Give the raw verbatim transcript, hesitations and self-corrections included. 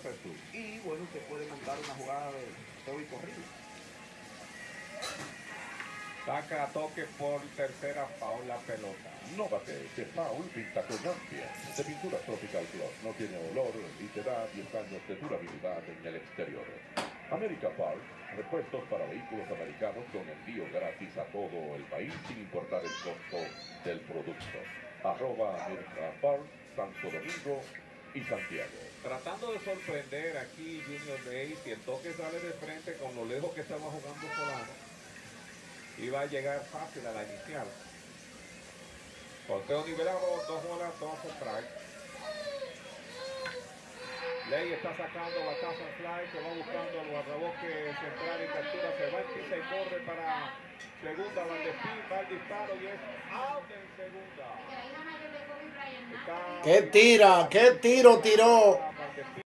Jesús. Y bueno, usted puede montar una jugada de todo y corrido. Saca a toque por tercera, foul la pelota. Nóvate que Foul pinta con Ampia. De pintura Tropical Plus. No tiene olor y te da diez años de durabilidad en el exterior. America Park, repuestos para vehículos americanos con envío gratis a todo el país sin importar el costo del producto. Arroba America Park, Santo Domingo y Santiago. Tratando de sorprender aquí Junior Day, si el toque sale de frente con lo lejos que estaba jugando Solano, iba a llegar fácil a la inicial. Conteo nivelado, dos bolas, dos strikes. Ley está sacando batazo en fly, que va buscando el guardabosque central y captura, se va, empieza y corre para segunda, Valdespín, va el disparo y es out en segunda. ¿Qué tira? ¿Qué tiro tiró?